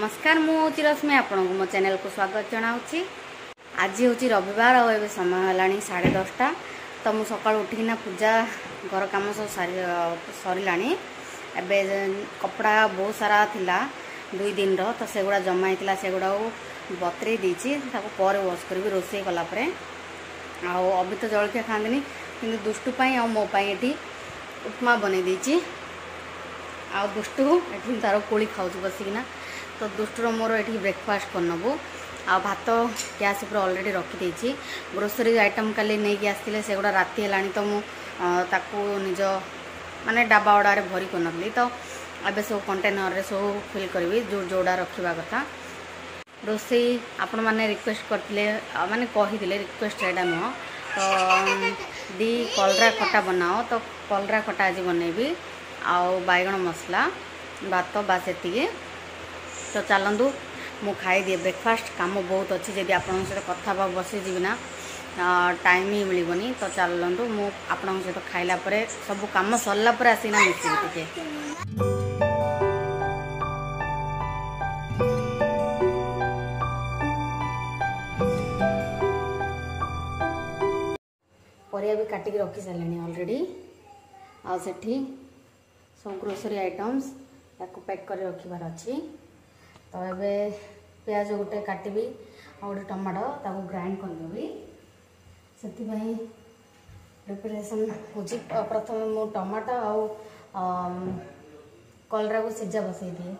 नमस्कार मुझे रश्मि आपण को मो चैनल को स्वागत जनाऊँगी। आज हूँ रविवार और समय है 10:30। तो मुझे सका उठिना पूजा घर कम सब सरला। एवं कपड़ा बहुत सारा थिला 2 दिन तो से गुड़ा जमा होता से गुड़ा बतरे देती पर वॉश कर रोषे कलापर अभी तो जलखिया खाती कि दुष्टु आ मोपाई ये उपमा बन देती आ दुष्टु ये तार कोली खाऊ बसिकिना। तो दुष्टुर मोर ये ब्रेकफास्ट करनबू आ भात गैस पर ऑलरेडी रखी ग्रोसरी आइटम काली नहीं आसते से गुड़ा राति है तो मुझे निज माने डाबा उड़ारे भरी कर तो अब सब कंटेनर सब फिल करी जो जोड़ा रखा कथा। रोसे आपण मैंने रिक्वेस्ट करते माने कही रिक्वेस्ट एटा नुह तो दी कलरा खटा बनाओ तो कलरा खटा आज बनैबी आउ बैगण मसला भात बास एति। तो चलतु मु खाई दिए ब्रेकफास्ट काम बहुत अच्छी जब आपण सहित कथा बसीजी ना टाइम ही मिलबनी। तो चलतु मु आपण सहित खाइला परे सब काम सरला परे आसीना मिसिबी टिके। परिया भी काटिक रखी सारे ऑलरेडी आ सेठी सब ग्रोसरी आइटम्स या पैक कर रखिबार अच्छी। तो ये प्याज गोटे काटबी आ गोटे टमाटो ताको ग्राइंड करदेवी से प्रिपरेशन हो। प्रथम मु टमाटो आ कलरा को सिझा बसई दिए।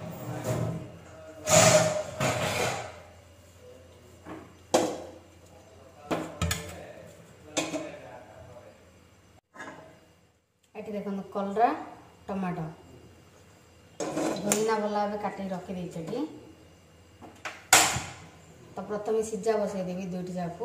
ये देखो कलरा टमाटो धनिया भला काटिक रखी। तो प्रथम सिझा बसई देवी दुईटी जाक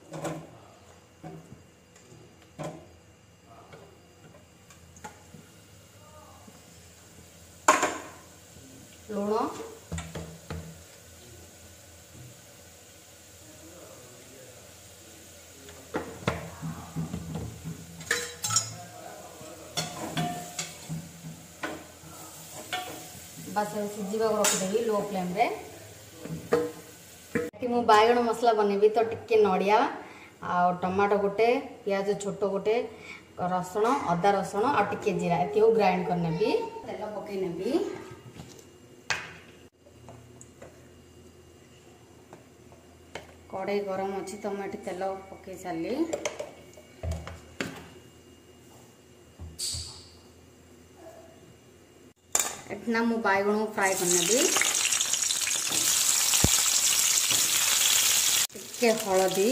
लुण बस सीझा रखीदेवी लो फ्लेम रे। मु बैगण मसला बनैबी तो टिके नड़िया आ टमाटो गोटे प्याज छोट गोटे रसुण अदा रसुण आ टिके जीरा ये ग्राइंड करनेबी तेल पकई नेबी। कड़ाई गरम अच्छी तो मुझे तेल पकई सारी। एठना मु बैगण फ्राए करनेबी टिके हलदी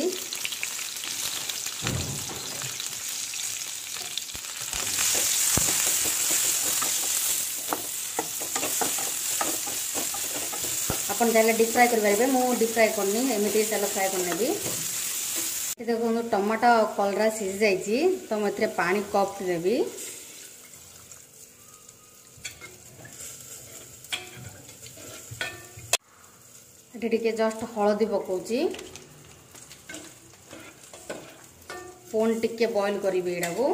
अपन चाहे डीप फ्राए करेंगे मु डीप फ्राए करनी एमती तेल फ्राए करनेबी। देखो टमाटो कलरा सीझी जाइए तो मुझे पानी कप देवी। ये जस्ट हलदी पकाउची पुणी टिके बॉईल करी एटा को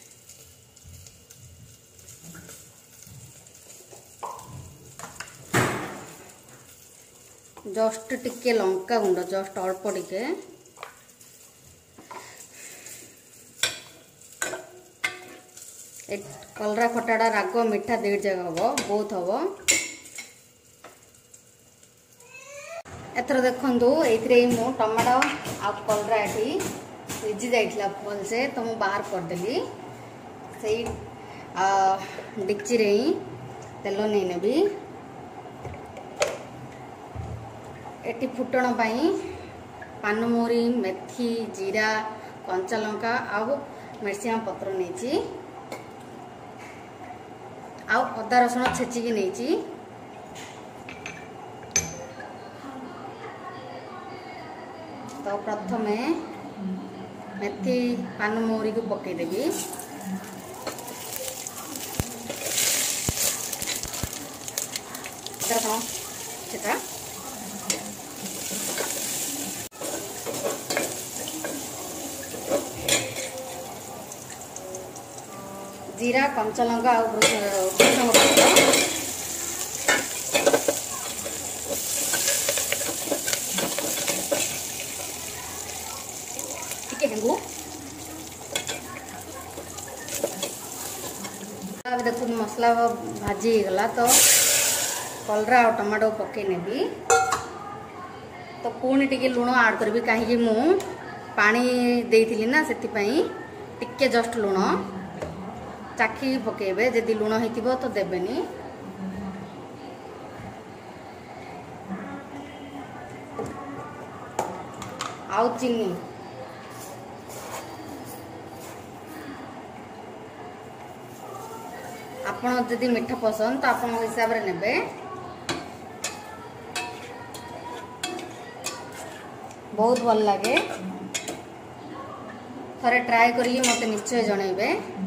जस्ट टिके लंका गुंड जस्ट अल्प टिके कलरा खटाटा राग मीठा देड़ जगह हम बहुत हम। एथर देखु ये मु टमाटो आ कलरा ये सीझी जाइला भल से तो मुझे बाहर करदेली से डेक्ची रे ही तेल नहीं नेबी। एटी फुटण पाई पानमोरी मेथी जीरा कंचा लंका आउ मिर्चिया पत्र नहीं आउ अदा रसुण छेचिकी नहीं। तो प्रथम मेथी पानमोरी को पकईदेवी कौन से जीरा कंचा लंका अभी देखो मसला भाजी गला तो कलरा और टमाटो पकई नेबी तो पुणी टिके लुण आड करी कहीं मु पानी देइथिली ना से टिके जस्ट लुण चाखी पकेबे जदि लुण होइतिबो तो देबेनी आउ चीनी आपण जदि मीठा पसंद तो आपण हिसाब रे नेबे बहुत भल लगे थरे ट्राए करी मते निश्चय जनइबे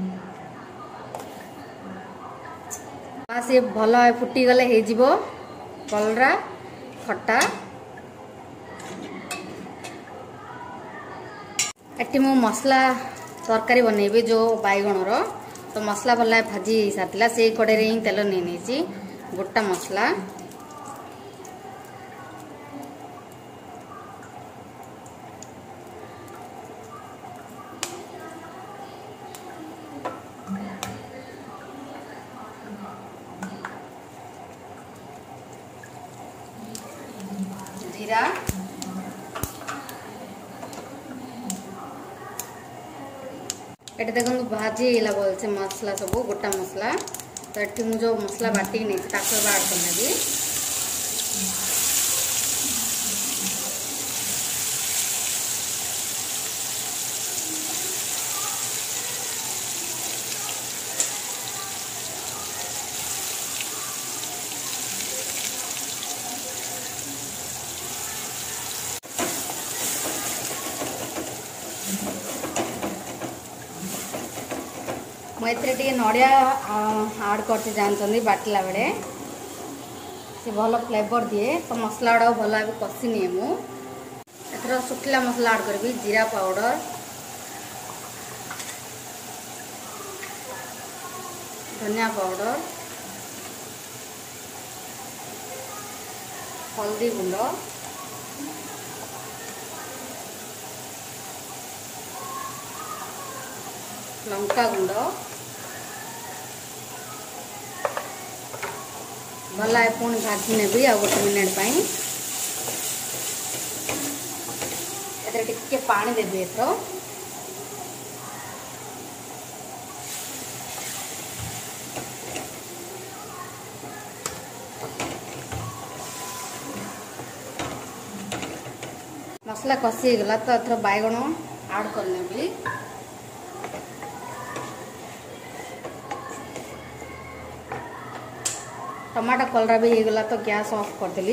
बस ये भल फुटी गले हे जिवो कलरा खट्टा एटी मु मसला तरकारी बनइबे जो बैगण रो तो मसला भल भाजी सारथिला से कड़े रे ही तेल नै नेची गोटा मसला जीरा एटे देखो भाजी बोल से मसला सब गोटा मसला तो ये मुझे जो मसला बाटी नहीं ताक आड करनेबी मुझे नड़िया आड करते जानते बाटला बेले से भल फ्लेवर दिए तो मसला गुड़ा भल भाव कषि निए मुझे शुखला मसला आड करी जीरा पाउडर धनिया पाउडर हल्दी गुंड लंका गुंड भला पुणी भाजी नेबी आ गोटे मिनिट टिके पानी देवी एथर मसला कषि गला तो एथर बैगण आड करनेबी टमाटो कलरा भी होगला तो गैस ऑफ करदेली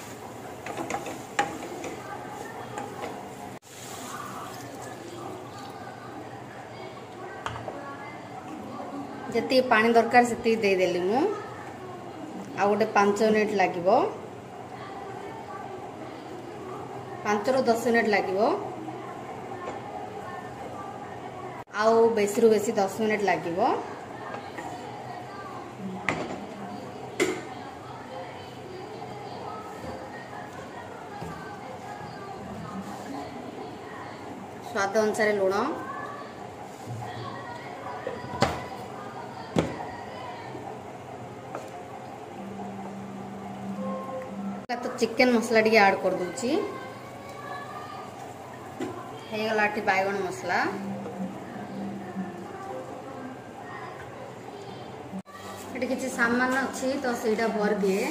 जति पानी दरकार से देदेली मु आ गोटे 5 मिनिट लगे 5 ରୁ 10 मिनिट लगे आउ बेसी रु बेसी 10 मिनिट लगे स्वाद अनुसार लुण तो चिकन मसला टी ऐड कर दूची गला बैगण मसला ये किसी सामान अच्छी तो सीटा भर दिए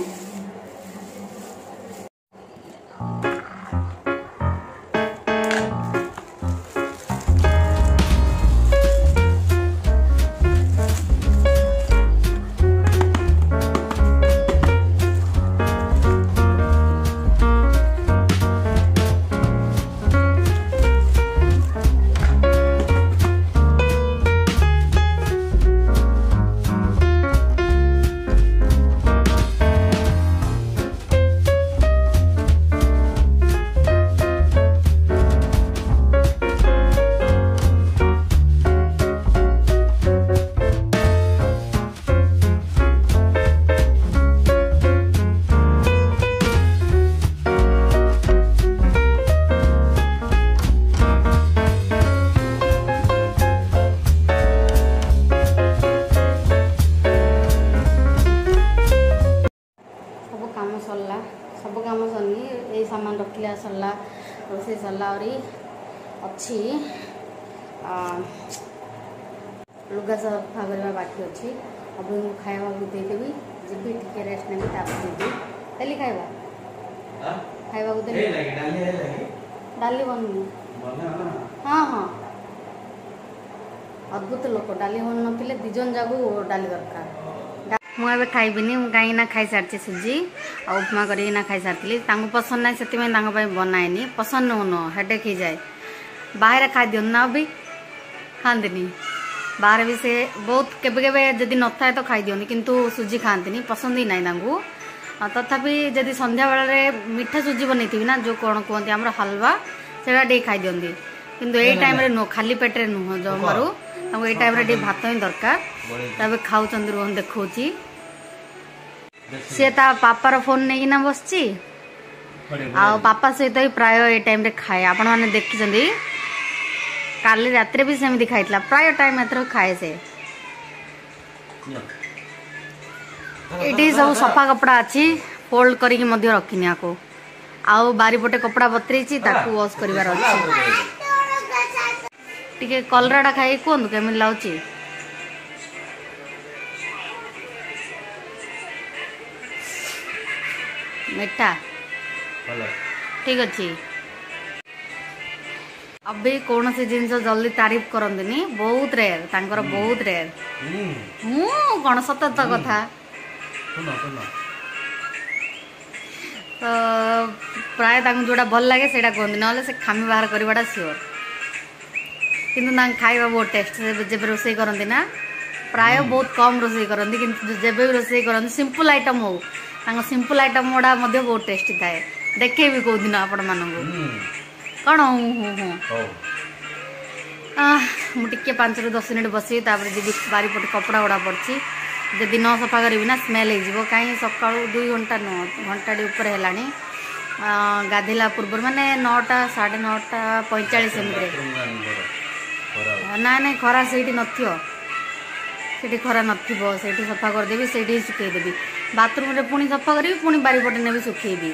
सरला अच्छी लुगा सफा करवा बाकी अच्छी अब खावा देदेवी जी टे रेस्ट नेबी जी देली खावा खावा डाली बनू हाँ हाँ अद्भुत लोक डाली बन नथिले दिजन जागू डाली दरकार मुझे खाइबिनी कहीं खाई सारी सुजी और उपमा करना खाई सारी पसंद ना से बनाएनी पसंद नुन हेडेक हो जाए बाहर खाई दियो ना भी खाती बाहर भी से बहुत केबे जदि न था तो खाई दिखती किंतु सुजी खाती पसंद ही ना तथापि जदि संध्या बेले मीठा सुजी बनई ना जो कौन कहते आम हलवा से खाई दिखती किंतु यही टाइम रे नुह खाली पेटे नुह जमारू ये टाइम रे भात ही दरकार तब खाऊ रोहन देखा सी पापार फोन नहीं ना बस पापा सहित ही प्राय ये टाइम रे खाए आपण मैंने देखी काली रात भी सेमती खाई प्राय टाइम एथर खाए से ये सब सफा कपड़ा अच्छी फोल्ड करके रखनी आपको आउ बारीपटे कपड़ा बतरी वॉश कर टे कलराटा खाई कहतु केमी लगे मीठा ठीक अच्छे अभी कौन सी जिन जल्दी तारीफ करंतनी बहुत रेयर तांकर बहुत रेयर कौन सतत कथा तो प्राय जोड़ा भल लगे से कहते ना से खामी बाहर करवाटा सियोर किंतु खाଇବା बहुत टेस्ट जब रोसे करती ना प्राय बहुत कम रोसे करती कि जब भी रोसे करती सिंपल आइटम हो सिंपल आइटम गुड़ा बहुत टेस्टी थाए देखे भी कौ दिन आपण मान कौन मुझे 5 ରୁ 10 मिनट बस जी बारीपटे कपड़ा गुड़ा पड़ी जदि न सफा करी ना स्मेल हो कहीं सका 2 घंटा नुह घंटा ऊपर है गाधेला पूर्व माने 9टा 9:30 45 मिनट ना नहीं खरा से खरा नथिबो से सफा करदेवी से सुखेदेवी बाथरूम रे पुणी सफा करी पुणी बारीपटे ने भी सुखेबी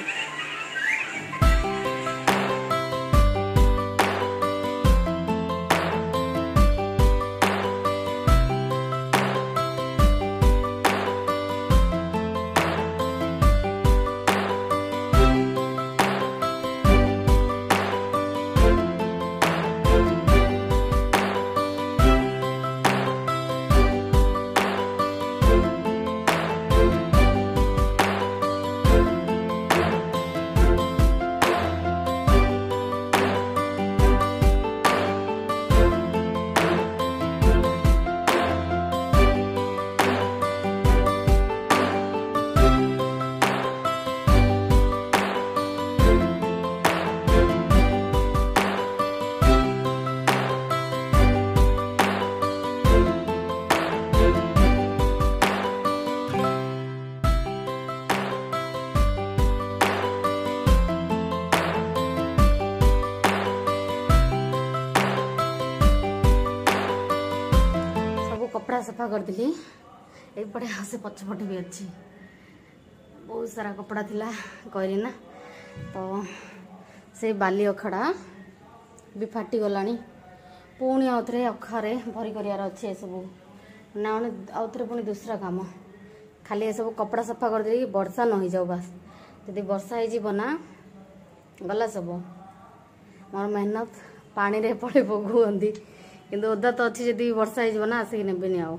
कपड़ा सफा करदी एपटे से पछपटे भी अच्छी बहुत सारा कपड़ा थिला कहली ना तो से बाली अखड़ा भी फाटी गलानी पुणी आउ थे अखारे भरी करार अच्छे ये सब ना आउ थे पुणी दूसरा काम खाली ये सब कपड़ा सफा करदे वर्षा न हो जाओ बस जदि वर्षा हो गला सब मोर मेहनत पानी रे पड़े पकौती किंतु ओदा तो अच्छी जदि वर्षा हो ना आसिक नेबेनि आउ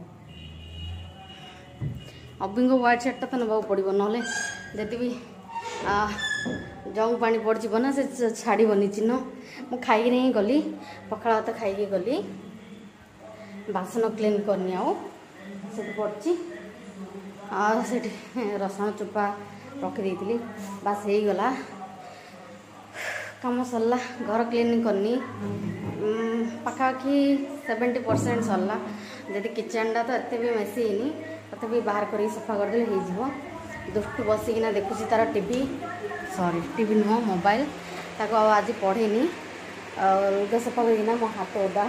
अभी को व्हाइट शर्ट तो ना पड़ो ना जदि भी जंग पानी पड़ ना से छाड़बनी चिन्ह मु खाई ही गली पखाला भात खाई गली बासन क्लीन करनी आउ से पड़ी से रसुण चोपा रखी थी बास हो गला काम सरला घर क्लीन करनी पाखापाखि 70% सरला जदि किचेनटा तो एत भी मेसी तथापि बाहर कर सफा करदे हो दुष्टु बसिकिना देखुची तार टीवी सॉरी टीवी नुह मोबाइल ताको आज पढ़ेनी लुगा सफा करना मो हाथ ओदा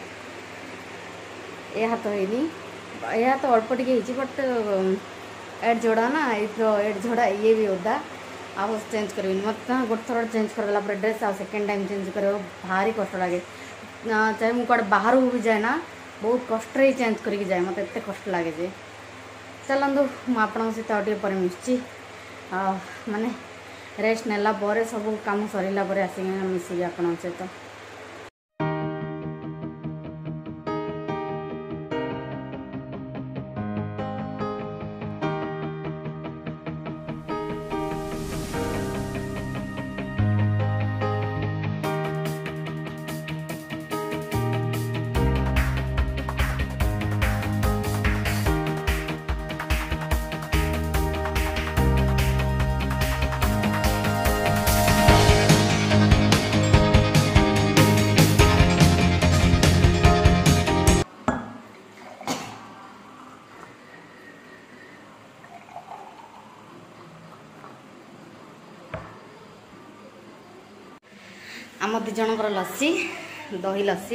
ए हाथ होनी ए हाथ अल्प टे बट एड जोड़ा ना एड जोड़ा ये भी ओदा आउ चेंज करी मत गोटे थोड़ा चेंज करदेला ड्रेस आ सेकेंड टाइम चेंज कर भारी कष्ट लगे चाहे मुझे कौटे बाहर को भी जाए ना बहुत कष्ट ही चेंज करके जाए मत एत कष्ट लगे जे चलतु मुझे सहित आगे पर मिसी माने रेस्ट नेला सब काम सरला आसिक मिसिकी आपण सहित आम दी जनकर लस्सी दही लस्सी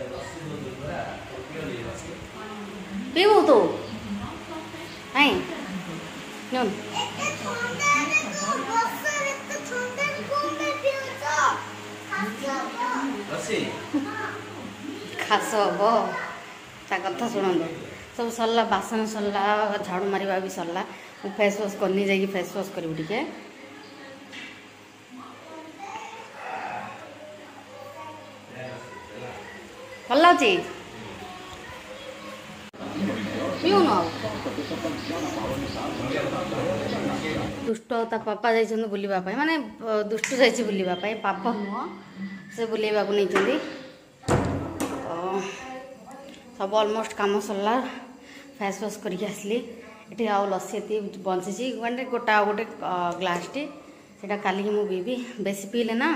पीबू तू नहीं खास हम ता कथा शुणु सब सरला बासन सरला झाड़ू मारिबा भी सरला फेस वाश करनी जाइए फेस वाश करी टे भल लगे पीऊन दुष्ट ता पापा जाइछन बुलिबा माने दुष्ट जाइछि बुलिबा पापा नुह से बुलेबा को नहीं सब ऑलमोस्ट काम सरला फेस वाश करके आसली ये आउ लस्सी ये बंची गोटे गोटा गोटे ग्लास टी से काली मु पीबी बेसी पीले ना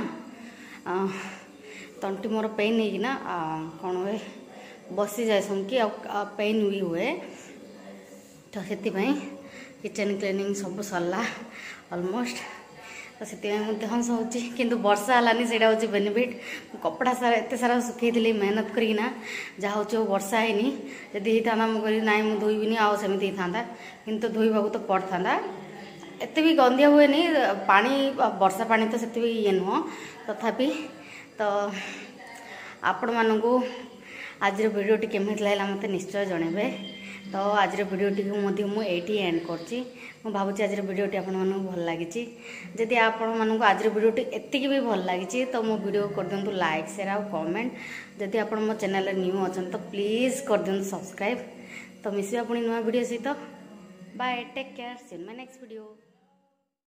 तंटी मोर पेन होना कौन हुए बसी जाए समकी पेन भी हुए तो से किचन क्लीनिंग सब सरला ऑलमोस्ट तो से हंस हो किंतु वर्षा हलानी से हूँ बेनिफिट कपड़ा सारा एत सारा सुखी मेहनत करना जहाँ हूँ वर्षा है जदि होता मुझे ना मुझे धोबी आमती था कि धोबा तो पड़ता एत भी गंदिया हुए नहीं पानी वर्षा पानी तो से ये नुह तथापि तो आपण मानू आज वीडियो टी केमी लगा मत निश्चय जनइबे तो आज वीडियो टी मुझे एंड करची भावुँ आज वीडियो टी आपण भल लगी जदि आपण मानू आज वीडियो टी एतिक भी भल लगी तो मो वीडियो कर दिंतु लाइक शेयर आ कमेंट जदि आपण मो चैनल न्यू अच्छा तो प्लीज कर दिंतु सब्सक्राइब तो मिसिबा पुणी नुआ वीडियो सहित bye take care see you in my next video.